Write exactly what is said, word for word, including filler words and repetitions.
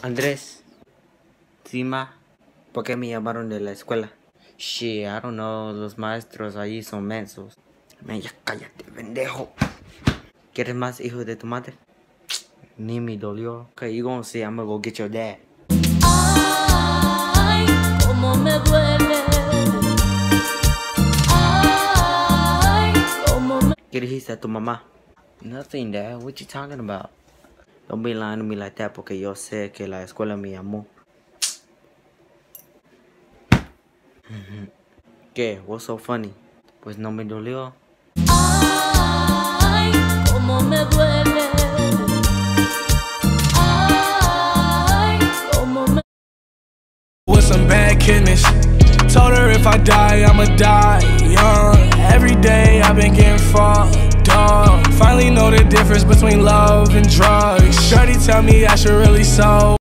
Andrés, Sima, ¿por qué me llamaron de la escuela? Shit, I don't know, los maestros ahí son mensos. Man, ya cállate, pendejo. ¿Quieres más hijos de tu madre? Ni me dolió. Okay, you gonna see I'm gonna go get your dad. Ay, cómo me duele. Ay, cómo me... ¿Qué dijiste a tu mamá? Nothing, Dad. What you talking about? Don't be lying to me like that porque yo sé que la escuela me llamó. ¿Qué? What's so funny? Pues no me dolió. Ay, cómo me duele. Ay, cómo me... With some bad kidneys. Told her if I die, I'ma die young. Every day I've been getting fucked up. Finally know the difference between love and drugs. Shorty tell me I should really sow.